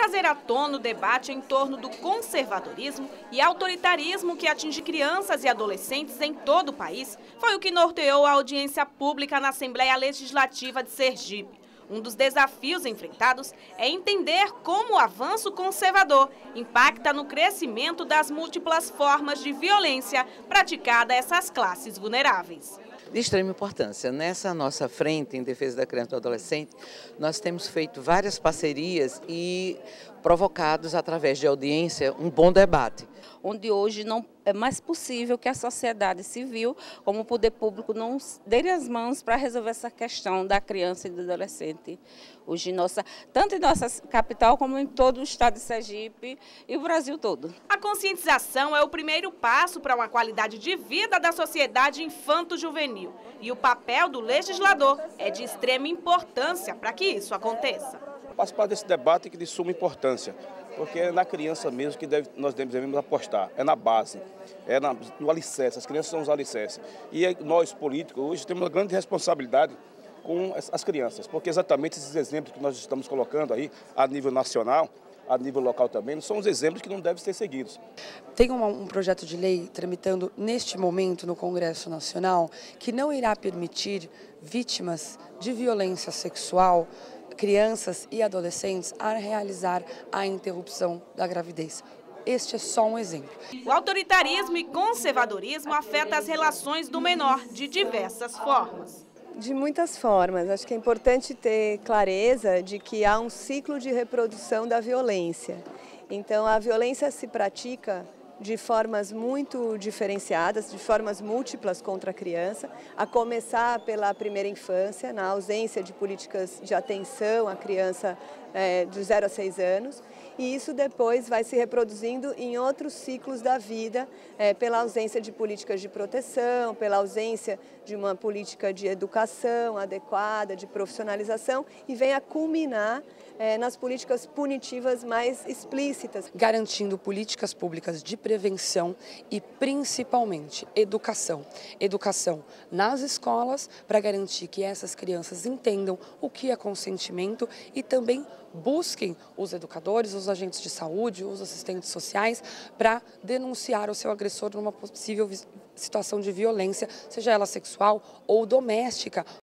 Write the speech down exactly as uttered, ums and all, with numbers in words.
trazer à tona o debate em torno do conservadorismo e autoritarismo que atinge crianças e adolescentes em todo o país foi o que norteou a audiência pública na Assembleia Legislativa de Sergipe. Um dos desafios enfrentados é entender como o avanço conservador impacta no crescimento das múltiplas formas de violência praticada a essas classes vulneráveis. De extrema importância. Nessa nossa frente em defesa da criança e do adolescente, nós temos feito várias parcerias e provocados, através de audiência, um bom debate. Onde hoje não é mais possível que a sociedade civil, como o poder público, não dê as mãos para resolver essa questão da criança e do adolescente. Hoje, nossa, tanto em nossa capital como em todo o estado de Sergipe e o Brasil todo. A conscientização é o primeiro passo para uma qualidade de vida da sociedade infanto-juvenil. E o papel do legislador é de extrema importância para que isso aconteça. Participar desse debate é de suma importância, porque é na criança mesmo que deve, nós devemos apostar, é na base, é na, no alicerce, as crianças são os alicerces. E nós, políticos, hoje temos uma grande responsabilidade com as crianças, porque exatamente esses exemplos que nós estamos colocando aí, a nível nacional, a nível local também, são os exemplos que não devem ser seguidos. Tem um, um projeto de lei tramitando neste momento no Congresso Nacional que não irá permitir vítimas de violência sexual, crianças e adolescentes, a realizar a interrupção da gravidez. Este é só um exemplo. O autoritarismo e conservadorismo afetam as relações do menor de diversas formas. De muitas formas. Acho que é importante ter clareza de que há um ciclo de reprodução da violência. Então, a violência se pratica de formas muito diferenciadas, de formas múltiplas contra a criança, a começar pela primeira infância, na ausência de políticas de atenção à criança é, de zero a seis anos, e isso depois vai se reproduzindo em outros ciclos da vida, é, pela ausência de políticas de proteção, pela ausência de uma política de educação adequada, de profissionalização, e vem a culminar é, nas políticas punitivas mais explícitas. Garantindo políticas públicas de prevenção e, principalmente, educação. Educação nas escolas para garantir que essas crianças entendam o que é consentimento e também busquem os educadores, os agentes de saúde, os assistentes sociais para denunciar o seu agressor numa possível situação de violência, seja ela sexual ou doméstica.